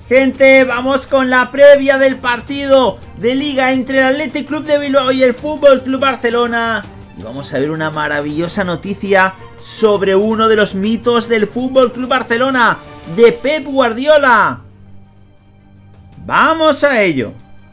Gente, vamos con la previa del partido de Liga entre el Athletic Club de Bilbao y el Fútbol Club Barcelona. Y vamos a ver una maravillosa noticia sobre uno de los mitos del Fútbol Club Barcelona, de Pep Guardiola. ¡Vamos a ello!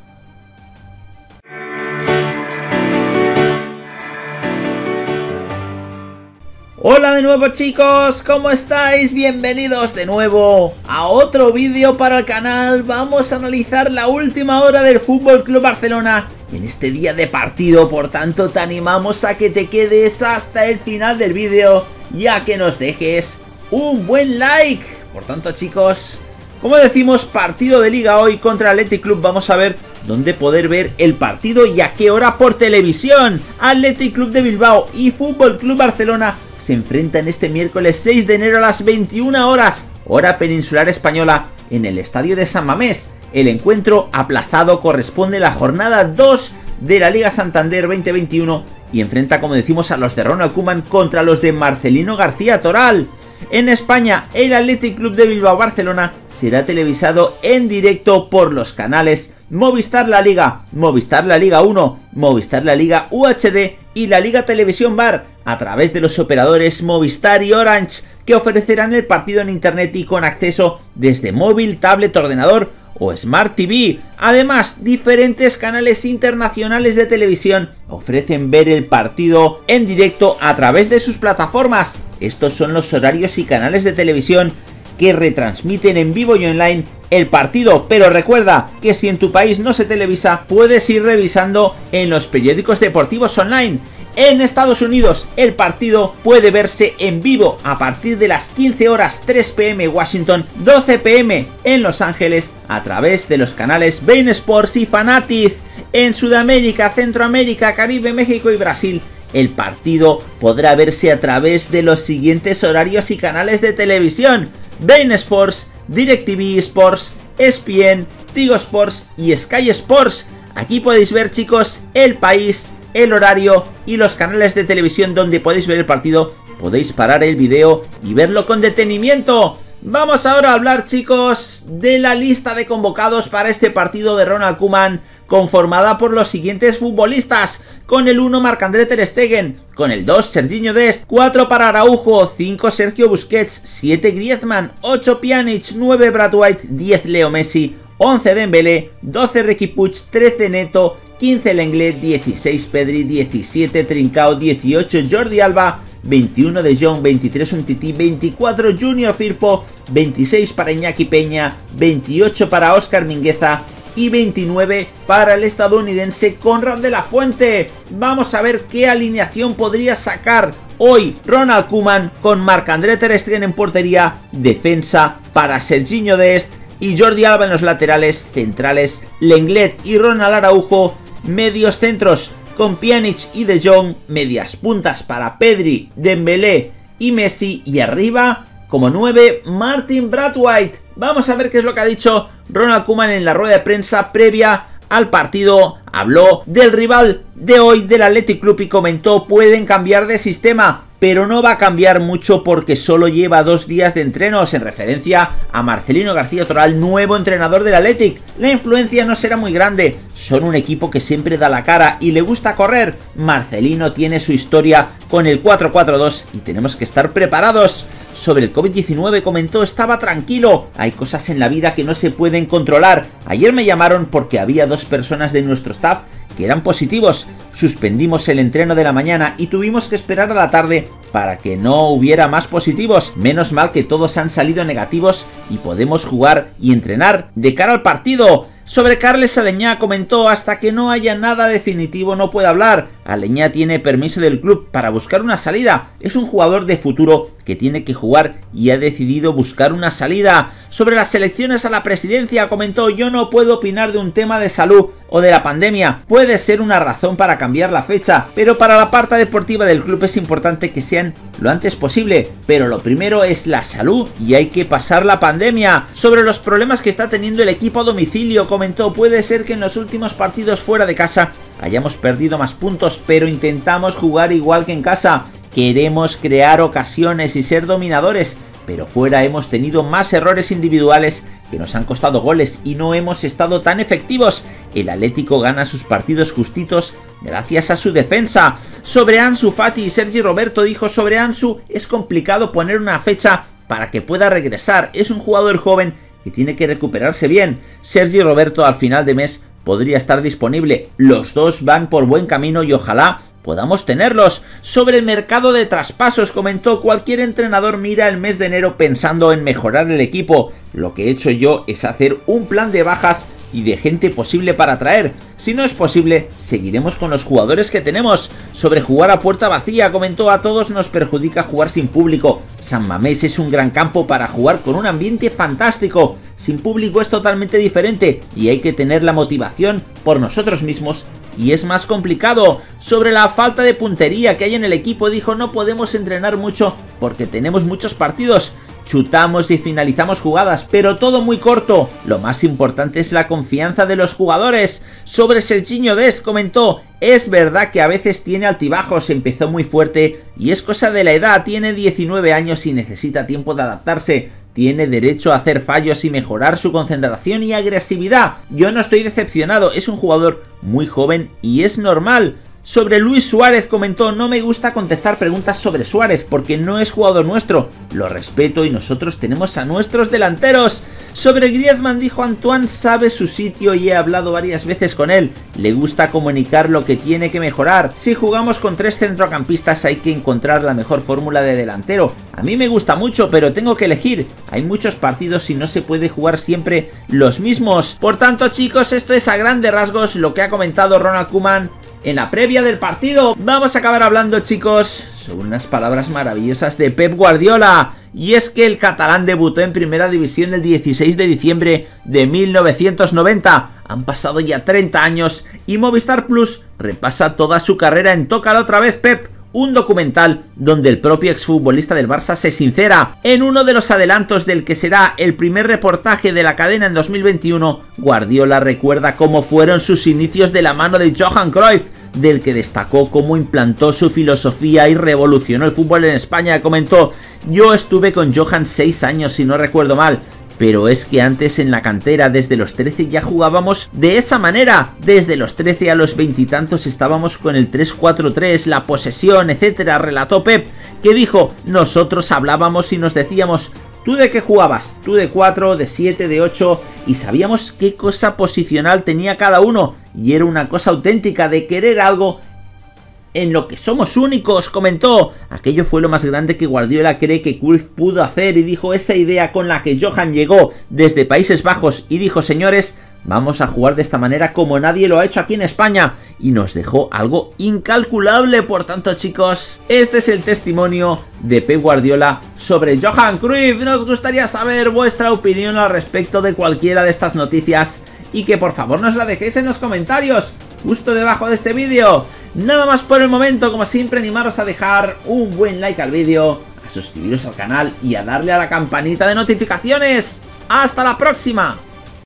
Hola de nuevo chicos, ¿cómo estáis? Bienvenidos de nuevo a otro vídeo para el canal. Vamos a analizar la última hora del Fútbol Club Barcelona en este día de partido, por tanto te animamos a que te quedes hasta el final del vídeo y a que nos dejes un buen like. Por tanto chicos, como decimos, partido de Liga hoy contra el Athletic Club. Vamos a ver dónde poder ver el partido y a qué hora por televisión. Athletic Club de Bilbao y Fútbol Club Barcelona se enfrentan este miércoles 6 de enero a las 21 horas, hora peninsular española, en el estadio de San Mamés. El encuentro aplazado corresponde a la jornada 2 de la Liga Santander 2021 y enfrenta, como decimos, a los de Ronald Koeman contra los de Marcelino García Toral. En España, el Athletic Club de Bilbao Barcelona será televisado en directo por los canales Movistar La Liga, Movistar La Liga 1, Movistar La Liga UHD y la Liga Televisión Bar, a través de los operadores Movistar y Orange, que ofrecerán el partido en internet y con acceso desde móvil, tablet, ordenador o Smart TV. Además, diferentes canales internacionales de televisión ofrecen ver el partido en directo a través de sus plataformas. Estos son los horarios y canales de televisión que retransmiten en vivo y online el partido, pero recuerda que si en tu país no se televisa, puedes ir revisando en los periódicos deportivos online. En Estados Unidos el partido puede verse en vivo a partir de las 15 horas 3 pm Washington, 12 pm en Los Ángeles, a través de los canales beIN Sports y Fanatiz. En Sudamérica, Centroamérica, Caribe, México y Brasil, el partido podrá verse a través de los siguientes horarios y canales de televisión: beIN Sports, DirecTV Sports, ESPN, Tigo Sports y Sky Sports. Aquí podéis ver, chicos, el país, el horario y los canales de televisión donde podéis ver el partido. Podéis parar el vídeo y verlo con detenimiento. Vamos ahora a hablar, chicos, de la lista de convocados para este partido de Ronald Koeman, conformada por los siguientes futbolistas: con el 1 Marc-André ter Stegen, con el 2 Serginho Dest, 4 para Araujo, 5 Sergio Busquets, 7 Griezmann, 8 Pjanic, 9 Brad White, 10 Leo Messi, 11 Dembélé, 12 Riqui Puig, 13 Neto, 15 Lenglet, 16 Pedri, 17 Trincao, 18 Jordi Alba, 21 De Jong, 23 Umtiti, 24 Junior Firpo, 26 para Iñaki Peña, 28 para Óscar Mingueza y 29 para el estadounidense Konrad de la Fuente. Vamos a ver qué alineación podría sacar hoy Ronald Koeman, con Marc-André ter Stegen en portería, defensa para Serginho Dest y Jordi Alba en los laterales, centrales Lenglet y Ronald Araujo, medios centros con Pjanic y De Jong, medias puntas para Pedri, Dembélé y Messi, y arriba como 9 Martin Braithwaite. Vamos a ver qué es lo que ha dicho Ronald Koeman en la rueda de prensa previa al partido. Habló del rival de hoy, del Athletic Club, y comentó: pueden cambiar de sistema, pero no va a cambiar mucho porque solo lleva 2 días de entrenos, en referencia a Marcelino García Toral, nuevo entrenador del Athletic. La influencia no será muy grande, son un equipo que siempre da la cara y le gusta correr. Marcelino tiene su historia con el 4-4-2 y tenemos que estar preparados. Sobre el COVID-19 comentó: estaba tranquilo, hay cosas en la vida que no se pueden controlar. Ayer me llamaron porque había 2 personas de nuestro staff que eran positivos. Suspendimos el entreno de la mañana y tuvimos que esperar a la tarde para que no hubiera más positivos. Menos mal que todos han salido negativos y podemos jugar y entrenar de cara al partido. Sobre Carles Aleñá comentó: hasta que no haya nada definitivo no puede hablar. Aleñá tiene permiso del club para buscar una salida. Es un jugador de futuro que tiene que jugar y ha decidido buscar una salida. Sobre las elecciones a la presidencia comentó: yo no puedo opinar de un tema de salud o de la pandemia. Puede ser una razón para cambiar la fecha, pero para la parte deportiva del club es importante que sean lo antes posible. Pero lo primero es la salud y hay que pasar la pandemia. Sobre los problemas que está teniendo el equipo a domicilio comentó: puede ser que en los últimos partidos fuera de casa hayamos perdido más puntos, pero intentamos jugar igual que en casa. Queremos crear ocasiones y ser dominadores, pero fuera hemos tenido más errores individuales que nos han costado goles y no hemos estado tan efectivos. El Atlético gana sus partidos justitos gracias a su defensa. Sobre Ansu Fati, Sergi Roberto dijo: sobre Ansu es complicado poner una fecha para que pueda regresar, es un jugador joven que tiene que recuperarse bien. Sergi Roberto al final de mes podría estar disponible, los dos van por buen camino y ojalá podamos tenerlos. Sobre el mercado de traspasos comentó: cualquier entrenador mira el mes de enero pensando en mejorar el equipo, lo que he hecho yo es hacer un plan de bajas y de gente posible para traer. Si no es posible, seguiremos con los jugadores que tenemos. Sobre jugar a puerta vacía comentó: a todos nos perjudica jugar sin público. San Mamés es un gran campo para jugar con un ambiente fantástico. Sin público es totalmente diferente y hay que tener la motivación por nosotros mismos y es más complicado. Sobre la falta de puntería que hay en el equipo dijo: no podemos entrenar mucho porque tenemos muchos partidos. Chutamos y finalizamos jugadas, pero todo muy corto. Lo más importante es la confianza de los jugadores. Sobre Serginho Dest comentó: es verdad que a veces tiene altibajos, empezó muy fuerte y es cosa de la edad, tiene 19 años y necesita tiempo de adaptarse. Tiene derecho a hacer fallos y mejorar su concentración y agresividad. Yo no estoy decepcionado, es un jugador muy joven y es normal. Sobre Luis Suárez comentó: no me gusta contestar preguntas sobre Suárez porque no es jugador nuestro, lo respeto y nosotros tenemos a nuestros delanteros. Sobre Griezmann dijo: Antoine sabe su sitio y he hablado varias veces con él, le gusta comunicar lo que tiene que mejorar. Si jugamos con 3 centrocampistas hay que encontrar la mejor fórmula de delantero. A mí me gusta mucho, pero tengo que elegir, hay muchos partidos y no se puede jugar siempre los mismos. Por tanto, chicos, esto es a grandes rasgos lo que ha comentado Ronald Koeman en la previa del partido. Vamos a acabar hablando, chicos, sobre unas palabras maravillosas de Pep Guardiola. Y es que el catalán debutó en primera división el 16 de diciembre de 1990. Han pasado ya 30 años y Movistar Plus repasa toda su carrera en Tócalo otra vez, Pep, un documental donde el propio exfutbolista del Barça se sincera. En uno de los adelantos del que será el primer reportaje de la cadena en 2021, Guardiola recuerda cómo fueron sus inicios de la mano de Johan Cruyff, del que destacó cómo implantó su filosofía y revolucionó el fútbol en España. Comentó: yo estuve con Johan 6 años si no recuerdo mal, pero es que antes en la cantera desde los 13 ya jugábamos de esa manera. Desde los 13 a los 20 y tantos estábamos con el 3-4-3, la posesión, etcétera, relató Pep, que dijo: nosotros hablábamos y nos decíamos: ¿tú de qué jugabas? Tú de 4, de 7, de 8, y sabíamos qué cosa posicional tenía cada uno, y era una cosa auténtica de querer algo en lo que somos únicos. Comentó: aquello fue lo más grande que Guardiola cree que Cruyff pudo hacer, y dijo: esa idea con la que Johan llegó desde Países Bajos y dijo: señores, vamos a jugar de esta manera como nadie lo ha hecho aquí en España, y nos dejó algo incalculable. Por tanto, chicos, este es el testimonio de Pep Guardiola sobre Johan Cruyff. Nos gustaría saber vuestra opinión al respecto de cualquiera de estas noticias y que por favor nos la dejéis en los comentarios justo debajo de este vídeo. Nada más por el momento, como siempre, animaros a dejar un buen like al vídeo, a suscribiros al canal y a darle a la campanita de notificaciones. ¡Hasta la próxima!